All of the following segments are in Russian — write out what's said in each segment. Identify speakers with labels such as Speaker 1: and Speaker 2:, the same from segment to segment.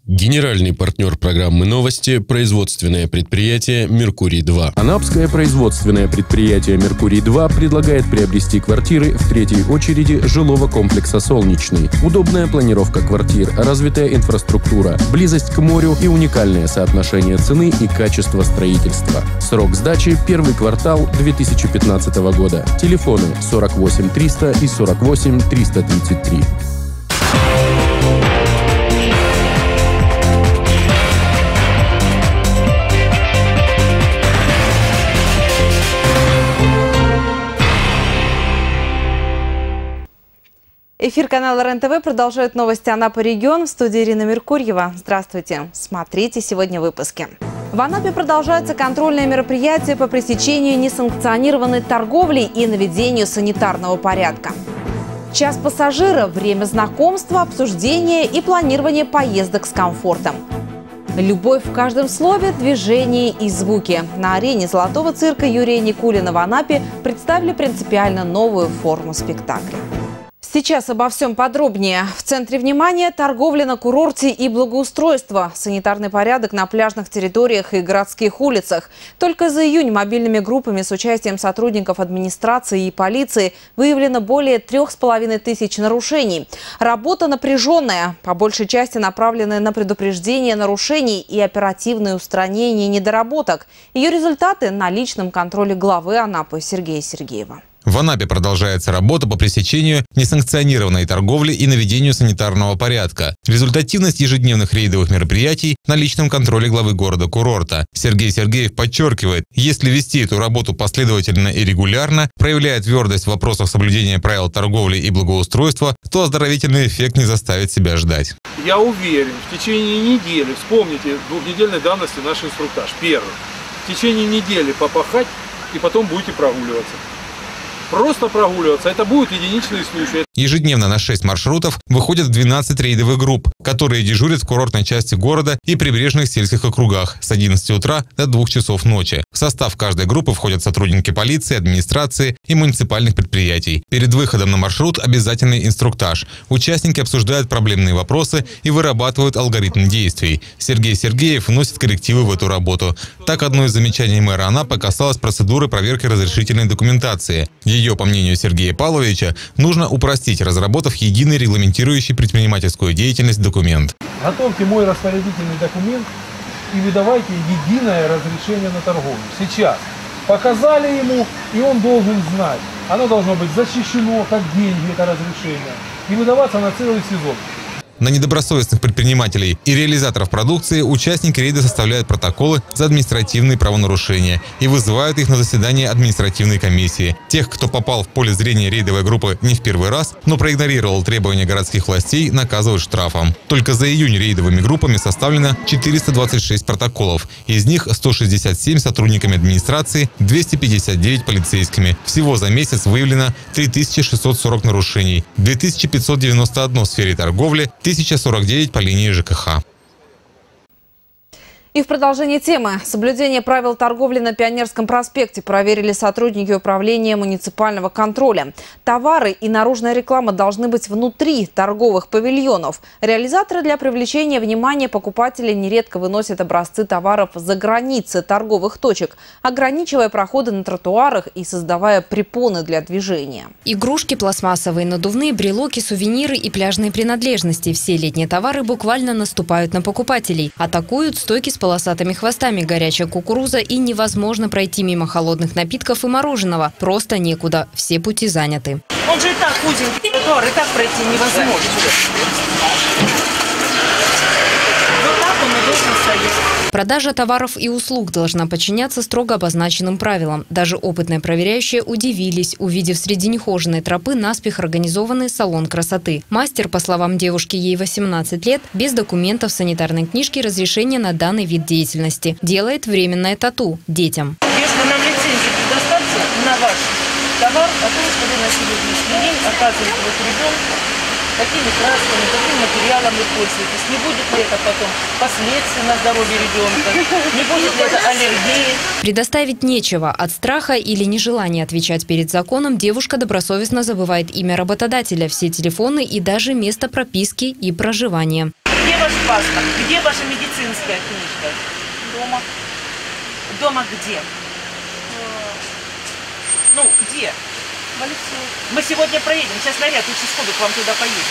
Speaker 1: Генеральный партнер программы «Новости» – производственное предприятие «Меркурий-2».
Speaker 2: Анапское производственное предприятие «Меркурий-2» предлагает приобрести квартиры в третьей очереди жилого комплекса «Солнечный». Удобная планировка квартир, развитая инфраструктура, близость к морю и уникальное соотношение цены и качества строительства. Срок сдачи – первый квартал 2015 года. Телефоны 48 300 и 48 333.
Speaker 3: Эфир канала РЕН-ТВ продолжает новости Анапы регион. В студии Ирина Меркурьева. Здравствуйте. Смотрите сегодня в выпуске. В Анапе продолжаются контрольные мероприятия по пресечению несанкционированной торговли и наведению санитарного порядка. Час пассажира – время знакомства, обсуждения и планирования поездок с комфортом. Любовь в каждом слове, движении и звуке. На арене Золотого цирка Юрия Никулина в Анапе представили принципиально новую форму спектакля. Сейчас обо всем подробнее. В центре внимания торговля на курорте и благоустройство, санитарный порядок на пляжных территориях и городских улицах. Только за июнь мобильными группами с участием сотрудников администрации и полиции выявлено более 3500 нарушений. Работа напряженная, по большей части направленная на предупреждение нарушений и оперативное устранение недоработок. Ее результаты на личном контроле главы Анапы Сергея Сергеева.
Speaker 4: В Анапе продолжается работа по пресечению несанкционированной торговли и наведению санитарного порядка. Результативность ежедневных рейдовых мероприятий на личном контроле главы города-курорта. Сергей Сергеев подчеркивает, если вести эту работу последовательно и регулярно, проявляя твердость в вопросах соблюдения правил торговли и благоустройства, то оздоровительный эффект не заставит себя ждать.
Speaker 5: Я уверен, в течение недели, вспомните двухнедельной давности наш инструктаж. Первый. В течение недели попахать и потом будете прогуливаться. Просто прогуливаться. Это будут единичные случаи.
Speaker 4: Ежедневно на 6 маршрутов выходят 12 рейдовых групп, которые дежурят в курортной части города и прибрежных сельских округах с 11 утра до 2 часов ночи. В состав каждой группы входят сотрудники полиции, администрации и муниципальных предприятий. Перед выходом на маршрут обязательный инструктаж. Участники обсуждают проблемные вопросы и вырабатывают алгоритм действий. Сергей Сергеев вносит коррективы в эту работу. Так, одно из замечаний мэра Анапы касалось процедуры проверки разрешительной документации. Ее, по мнению Сергея Павловича, нужно упростить, разработав единый регламентирующий предпринимательскую деятельность документ.
Speaker 5: Готовьте мой распорядительный документ и выдавайте единое разрешение на торговлю. Сейчас показали ему, и он должен знать. Оно должно быть защищено, как деньги, это разрешение, и выдаваться на целый сезон.
Speaker 4: На недобросовестных предпринимателей и реализаторов продукции участники рейда составляют протоколы за административные правонарушения и вызывают их на заседание административной комиссии. Тех, кто попал в поле зрения рейдовой группы не в первый раз, но проигнорировал требования городских властей, наказывают штрафом. Только за июнь рейдовыми группами составлено 426 протоколов. Из них 167 сотрудниками администрации, 259 полицейскими. Всего за месяц выявлено 3640 нарушений, 2591 в сфере торговли, 1049 по линии ЖКХ.
Speaker 3: И в продолжении темы. Соблюдение правил торговли на Пионерском проспекте проверили сотрудники управления муниципального контроля. Товары и наружная реклама должны быть внутри торговых павильонов. Реализаторы для привлечения внимания покупателей нередко выносят образцы товаров за границы торговых точек, ограничивая проходы на тротуарах и создавая препоны для движения.
Speaker 6: Игрушки пластмассовые, надувные брелоки, сувениры и пляжные принадлежности. Все летние товары буквально наступают на покупателей. Атакуют стойки с полосатыми хвостами, горячая кукуруза, и невозможно пройти мимо холодных напитков и мороженого. Просто некуда, все пути заняты.
Speaker 7: Он же и так узенький тротуар, и так пройти невозможно. Вот так он и должен стоять.
Speaker 6: Продажа товаров и услуг должна подчиняться строго обозначенным правилам. Даже опытные проверяющие удивились, увидев среди нехоженной тропы наспех организованный салон красоты. Мастер, по словам девушки, ей 18 лет, без документов, санитарной книжки, разрешения на данный вид деятельности. Делает временное тату детям.
Speaker 7: Если нам лицензию предоставьте на ваш товар, о том, что вы на сегодняшний день оказываете ребенку, какими красками, каким материалом вы пользуетесь, не будет ли это потом последствий на здоровье ребенка, не будет ли это аллергии.
Speaker 6: Предоставить нечего. От страха или нежелания отвечать перед законом девушка добросовестно забывает имя работодателя, все телефоны и даже место прописки и проживания.
Speaker 7: Где ваш паспорт? Где ваша медицинская книжка?
Speaker 8: Дома.
Speaker 7: Дома где? Ну, где?
Speaker 8: В Алексеевке.
Speaker 7: Мы сегодня проедем. Сейчас наряд участковый к вам туда поедет.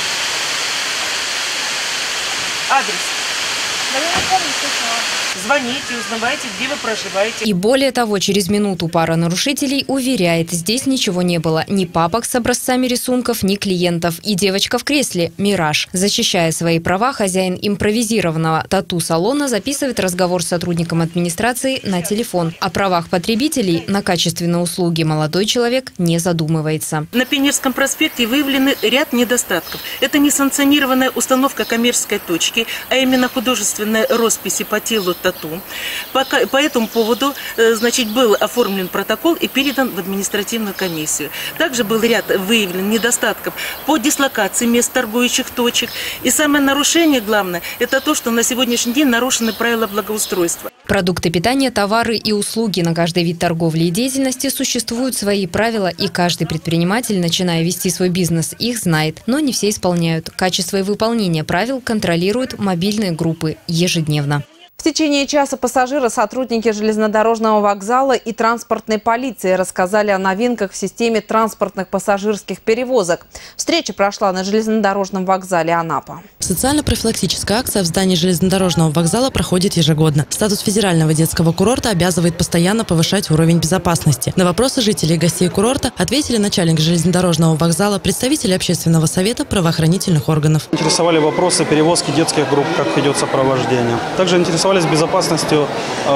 Speaker 7: Адрес?
Speaker 8: Да я не помню, точно.
Speaker 7: Звоните, узнавайте, где вы проживаете.
Speaker 6: И более того, через минуту пара нарушителей уверяет, здесь ничего не было. Ни папок с образцами рисунков, ни клиентов. И девочка в кресле – Мираж. Защищая свои права, хозяин импровизированного тату-салона записывает разговор с сотрудником администрации на телефон. О правах потребителей на качественные услуги молодой человек не задумывается.
Speaker 7: На Пионерском проспекте выявлены ряд недостатков. Это несанкционированная установка коммерческой точки, а именно художественной росписи по телу тату. По этому поводу, значит, был оформлен протокол и передан в административную комиссию. Также был ряд выявлен недостатков по дислокации мест торгующих точек. И самое нарушение, главное, это то, что на сегодняшний день нарушены правила благоустройства.
Speaker 6: Продукты питания, товары и услуги. На каждый вид торговли и деятельности существуют свои правила, и каждый предприниматель, начиная вести свой бизнес, их знает, но не все исполняют. Качество и выполнение правил контролируют мобильные группы ежедневно.
Speaker 3: В течение часа пассажиры, сотрудники железнодорожного вокзала и транспортной полиции рассказали о новинках в системе транспортных пассажирских перевозок. Встреча прошла на железнодорожном вокзале Анапа.
Speaker 9: Социально-профилактическая акция в здании железнодорожного вокзала проходит ежегодно. Статус федерального детского курорта обязывает постоянно повышать уровень безопасности. На вопросы жителей и гостей курорта ответили начальник железнодорожного вокзала, представители общественного совета, правоохранительных органов.
Speaker 10: Интересовали вопросы перевозки детских групп, как идет сопровождение. Также интересовались безопасностью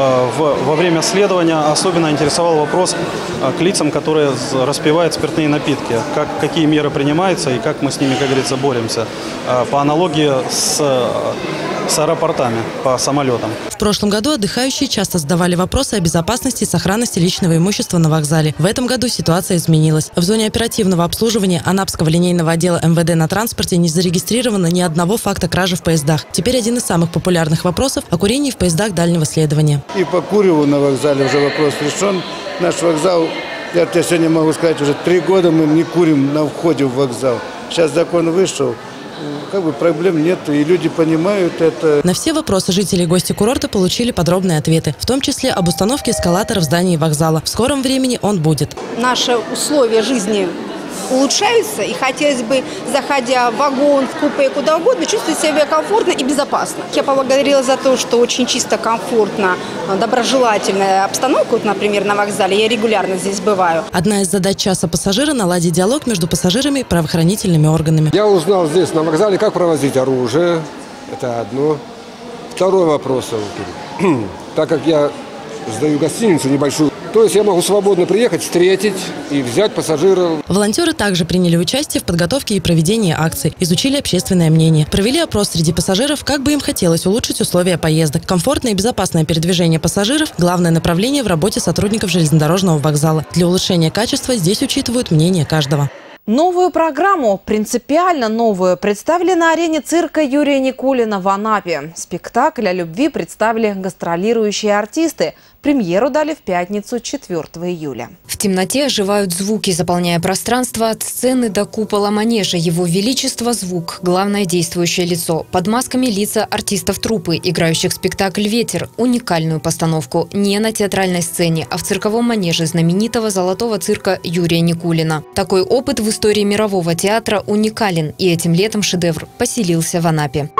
Speaker 10: во время следования. Особенно интересовал вопрос к лицам, которые распивают спиртные напитки. Какие меры принимаются и как мы с ними, как говорится, боремся. По аналогии с аэропортами, по самолетам.
Speaker 9: В прошлом году отдыхающие часто задавали вопросы о безопасности и сохранности личного имущества на вокзале. В этом году ситуация изменилась. В зоне оперативного обслуживания Анапского линейного отдела МВД на транспорте не зарегистрировано ни одного факта кражи в поездах. Теперь один из самых популярных вопросов – о курении в поездах дальнего следования.
Speaker 11: И по куреву на вокзале уже вопрос решен. Наш вокзал, я тебе сегодня могу сказать, уже 3 года мы не курим на входе в вокзал. Сейчас закон вышел. Проблем нет, и люди понимают это.
Speaker 9: На все вопросы жители и гости курорта получили подробные ответы, в том числе об установке эскалатора в здании вокзала. В скором времени он будет.
Speaker 12: Наши условия жизни улучшаются, и хотелось бы, заходя в вагон, в купе, куда угодно, чувствовать себя комфортно и безопасно. Я поблагодарила за то, что очень чисто, комфортно, доброжелательная обстановка, вот, например, на вокзале. Я регулярно здесь бываю.
Speaker 9: Одна из задач часа пассажира – наладить диалог между пассажирами и правоохранительными органами.
Speaker 13: Я узнал здесь на вокзале, как провозить оружие. Это одно. Второй вопрос. Так как я сдаю гостиницу небольшую, то есть я могу свободно приехать, встретить и взять пассажиров.
Speaker 9: Волонтеры также приняли участие в подготовке и проведении акций, изучили общественное мнение, провели опрос среди пассажиров, как бы им хотелось улучшить условия поездок. Комфортное и безопасное передвижение пассажиров – главное направление в работе сотрудников железнодорожного вокзала. Для улучшения качества здесь учитывают мнение каждого.
Speaker 3: Новую программу, принципиально новую, представили на арене цирка Юрия Никулина в Анапе. Спектакль о любви представили гастролирующие артисты. Премьеру дали в пятницу, 4 июля.
Speaker 6: В темноте оживают звуки, заполняя пространство от сцены до купола манежа. Его величество – звук, главное действующее лицо. Под масками лица артистов труппы, играющих спектакль «Ветер». Уникальную постановку не на театральной сцене, а в цирковом манеже знаменитого золотого цирка Юрия Никулина. Такой опыт в истории мирового театра уникален, и этим летом шедевр поселился в Анапе.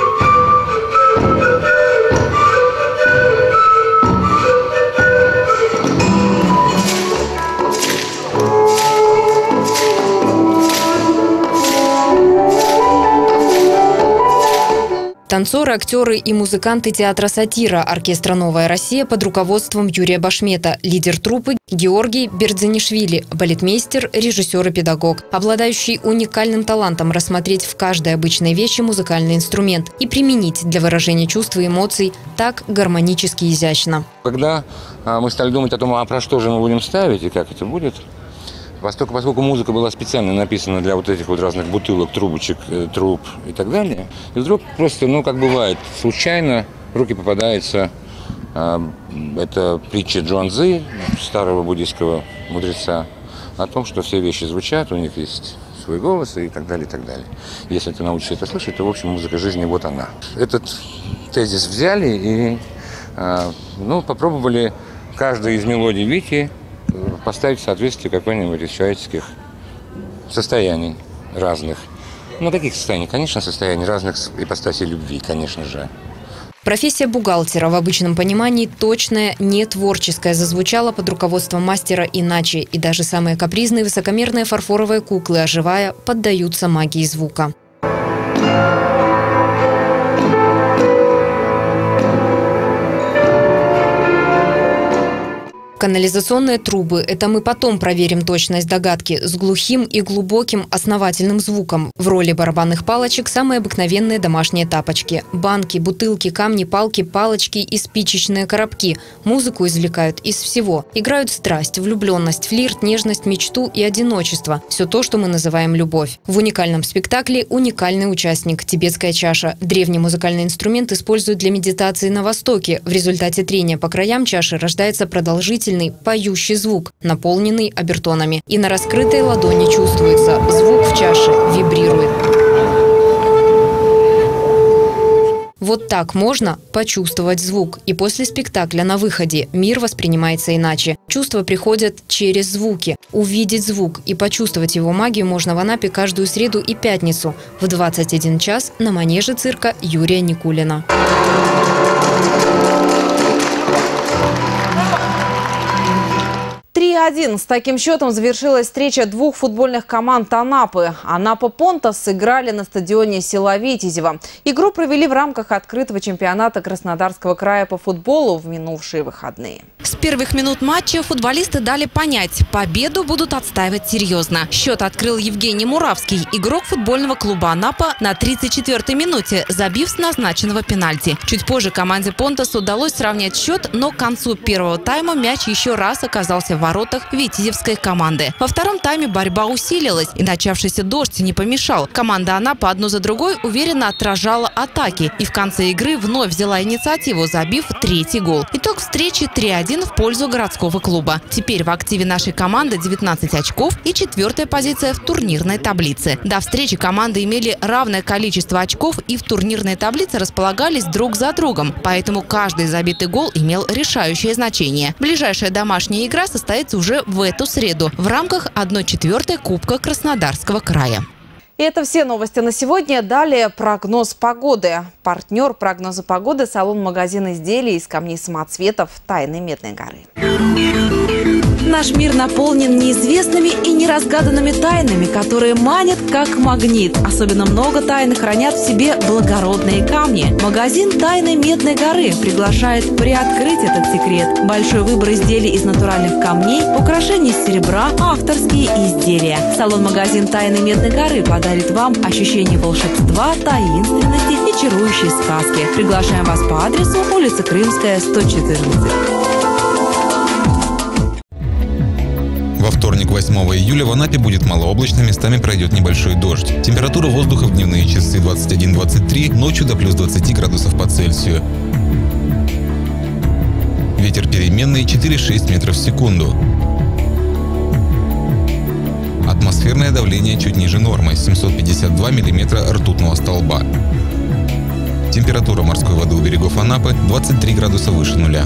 Speaker 6: Танцоры, актеры и музыканты театра «Сатира», оркестра «Новая Россия» под руководством Юрия Башмета, лидер труппы Георгий Бердзанишвили, балетмейстер, режиссер и педагог, обладающий уникальным талантом рассмотреть в каждой обычной вещи музыкальный инструмент и применить для выражения чувств и эмоций так гармонически и изящно.
Speaker 14: Когда мы стали думать о том, про что же мы будем ставить и как это будет, поскольку музыка была специально написана для вот этих вот разных бутылок, трубочек, труб и так далее, и вдруг просто, как бывает, случайно в руки попадается это притча Джуанцзы, старого буддийского мудреца, о том, что все вещи звучат, у них есть свой голос и так далее, и так далее. Если ты научишься это слышать, то, в общем, музыка жизни вот она. Этот тезис взяли и попробовали каждую из мелодий Вити поставить в соответствии какой-нибудь из человеческих состояний разных. Каких состояний? Конечно, состояний разных ипостасей любви, конечно же.
Speaker 6: Профессия бухгалтера в обычном понимании точная, не творческая, зазвучала под руководством мастера иначе. И даже самые капризные высокомерные фарфоровые куклы, оживая, поддаются магии звука. Канализационные трубы – это мы потом проверим точность догадки с глухим и глубоким основательным звуком. В роли барабанных палочек самые обыкновенные домашние тапочки. Банки, бутылки, камни, палки, палочки и спичечные коробки. Музыку извлекают из всего. Играют страсть, влюбленность, флирт, нежность, мечту и одиночество. Все то, что мы называем любовь. В уникальном спектакле уникальный участник – тибетская чаша. Древний музыкальный инструмент используют для медитации на Востоке. В результате трения по краям чаши рождается продолжительный поющий звук, наполненный обертонами. И на раскрытой ладони чувствуется, звук в чаше вибрирует. Вот так можно почувствовать звук. И после спектакля на выходе мир воспринимается иначе. Чувства приходят через звуки. Увидеть звук и почувствовать его магию можно в Анапе каждую среду и пятницу в 21 час на манеже цирка Юрия Никулина.
Speaker 3: 3-1. С таким счетом завершилась встреча двух футбольных команд Анапы. Анапа-Понтас сыграли на стадионе села Витязево. Игру провели в рамках открытого чемпионата Краснодарского края по футболу в минувшие выходные.
Speaker 15: С первых минут матча футболисты дали понять, победу будут отстаивать серьезно. Счет открыл Евгений Муравский, игрок футбольного клуба Анапа, на 34-й минуте, забив с назначенного пенальти. Чуть позже команде Понтас удалось сравнять счет, но к концу первого тайма мяч еще раз оказался в воротах витязевской команды. Во втором тайме борьба усилилась, и начавшийся дождь не помешал. Команда Анапа одну за другой уверенно отражала атаки и в конце игры вновь взяла инициативу, забив третий гол. Итог встречи 3-1 в пользу городского клуба. Теперь в активе нашей команды 19 очков и 4-я позиция в турнирной таблице. До встречи команды имели равное количество очков и в турнирной таблице располагались друг за другом, поэтому каждый забитый гол имел решающее значение. Ближайшая домашняя игра состоится уже в эту среду в рамках 1/4 Кубка Краснодарского края.
Speaker 3: И это все новости на сегодня. Далее прогноз погоды. Партнер прогноза погоды – салон-магазин изделий из камней самоцветов «Тайны Медной горы».
Speaker 16: Наш мир наполнен неизвестными и неразгаданными тайнами, которые манят как магнит. Особенно много тайн хранят в себе благородные камни. Магазин «Тайны Медной горы» приглашает приоткрыть этот секрет. Большой выбор изделий из натуральных камней, украшений из серебра, авторские изделия. Салон-магазин «Тайны Медной горы» подарит вам ощущение волшебства, таинственности и чарующей сказки. Приглашаем вас по адресу улица Крымская, 114.
Speaker 4: Во вторник, 8 июля, в Анапе будет малооблачно, местами пройдет небольшой дождь. Температура воздуха в дневные часы 21-23, ночью до плюс 20 градусов по Цельсию. Ветер переменный 4-6 метров в секунду. Атмосферное давление чуть ниже нормы – 752 миллиметра ртутного столба. Температура морской воды у берегов Анапы 23 градуса выше нуля.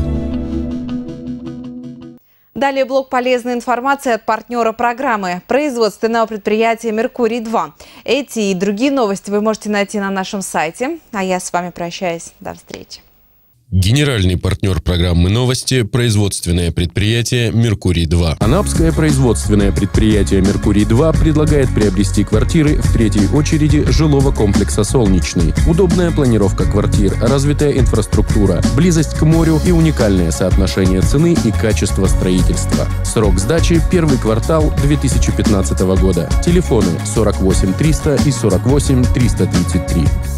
Speaker 3: Далее блок полезной информации от партнера программы – производственного предприятия «Меркурий-2». Эти и другие новости вы можете найти на нашем сайте. А я с вами прощаюсь. До встречи.
Speaker 1: Генеральный партнер программы «Новости» – производственное предприятие «Меркурий-2».
Speaker 2: Анапское производственное предприятие «Меркурий-2» предлагает приобрести квартиры в третьей очереди жилого комплекса «Солнечный». Удобная планировка квартир, развитая инфраструктура, близость к морю и уникальное соотношение цены и качества строительства. Срок сдачи – первый квартал 2015 года. Телефоны 48 300 и 48 333.